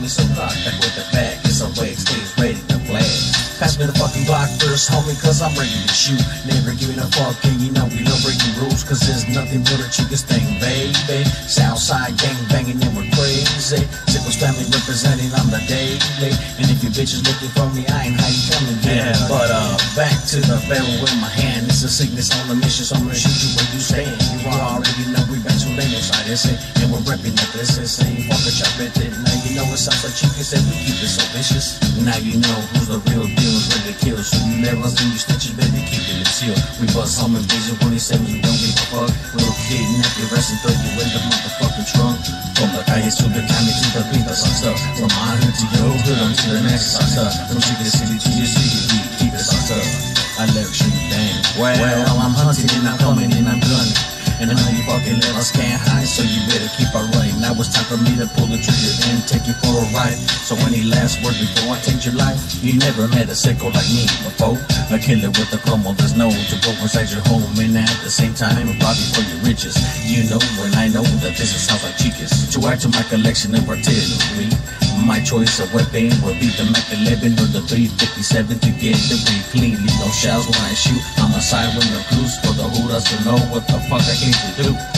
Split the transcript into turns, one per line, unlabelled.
me so cocked, back with the bag. It's a wig, stays ready to blast. Pass me the fucking Glock first, homie, cause I'm ready to shoot. Never giving a fuck, and you know we love breaking rules, cause there's nothing but the cheapest thing, baby. Southside gang banging and we're crazy. Sickles family representing on the daily. And if you bitches looking for me, I ain't how you coming, yeah. But back to the barrel with my hand. It's a sickness on the mission, so I'm gonna shoot you where you stand. You already know we back to lane inside this, and we're repping that this is same fucker chop it. Now you know it sounds like chicken said we keep it so vicious. Now you know who's the real deal. Ready to kill, so you never seen you snitches, baby, keeping it chill. We bust home and vision when they say we don't give a fuck. We'll kidnap your rest and throw you in the motherfucking trunk. From the calles to the county to the beat, that's our stuff. From my hood to your hood, on to the next, our stuff. From Chicken City to your city, we keep it our stuff. I let you down. Well, I'm hunting and I'm coming and I'm gunning. And I know you fucking little can't hide, so you better keep on running. Now it's time for me to pull the trigger and take you for a ride. So any last word before I take your life? You never met a sicko like me before. A killer with a como that's known to go inside your home, and at the same time rob you for your riches. You know when I know that this sounds like chicas. To add to my collection of artillery, my choice of weapon would be the Mac 11 or the 357 to get the way clean. Leave no shells when I shoot. I'm a side with no clues for the hooders to know what the fuck I came to do.